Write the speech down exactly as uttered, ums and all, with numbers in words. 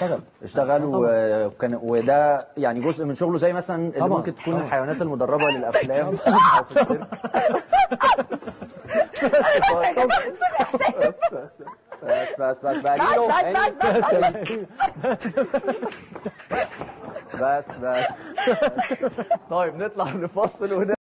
اشتغل اشتغل وكان وده يعني جزء من شغله، زي مثلا اللي طبعا. ممكن تكون طبعا. الحيوانات المدربه للافلام او في السيرك. بس بس بس بس بس بس بس طيب نطلع نفصل.